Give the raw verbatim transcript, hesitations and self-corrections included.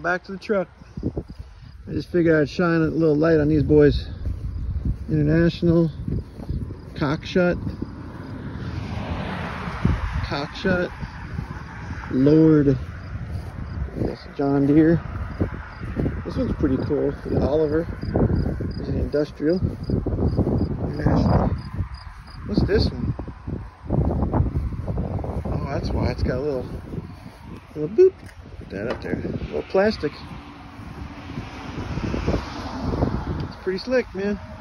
back to the truck. I just figured I'd shine a little light on these boys. International, Cockshut, Cockshut, Lord, yes, John Deere. This one's pretty cool for the Oliver. There's an industrial. International. What's this one? Oh, that's why it's got a little, little boop. Put that up there. A little plastic. It's pretty slick, man.